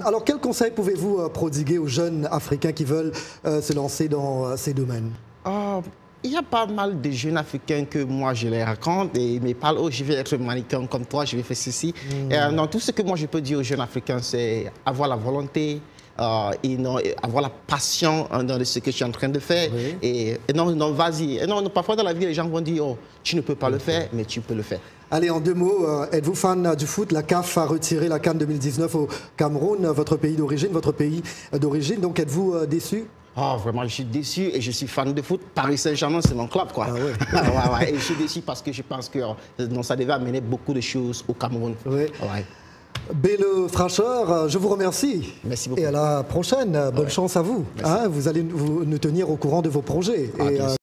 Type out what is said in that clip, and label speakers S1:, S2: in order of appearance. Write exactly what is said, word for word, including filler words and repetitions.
S1: Alors, quel conseil pouvez-vous euh, prodiguer aux jeunes Africains qui veulent euh, se lancer dans euh, ces domaines?
S2: euh, Il y a pas mal de jeunes Africains que moi je les raconte et ils me parlent, oh, je vais être mannequin comme toi, je vais faire ceci. Mm. Et, euh, non, tout ce que moi je peux dire aux jeunes Africains, c'est avoir la volonté, Euh, et non, et avoir la passion hein, dans ce que je suis en train de faire. Oui. Et, et non, non vas-y. Non, non, parfois dans la vie, les gens vont dire, oh, tu ne peux pas okay. le faire, mais tu peux le faire.
S1: Allez, en deux mots, euh, êtes-vous fan du foot? La C A F a retiré la CAN deux mille dix-neuf au Cameroun, votre pays d'origine, votre pays d'origine. Donc, êtes-vous euh, déçu?
S2: Oh, vraiment, je suis déçu et je suis fan de foot. Paris Saint-Germain, c'est mon club, quoi. Ah ouais. ouais, ouais. Et je suis déçu parce que je pense que euh, non, ça devait amener beaucoup de choses au Cameroun.
S1: Oui.
S2: Ouais.
S1: Belle Fracheur, je vous remercie.
S2: Merci beaucoup.
S1: Et à la prochaine. Bonne ouais. chance à vous. Hein, vous allez vous, nous tenir au courant de vos projets.
S2: Ah,
S1: et,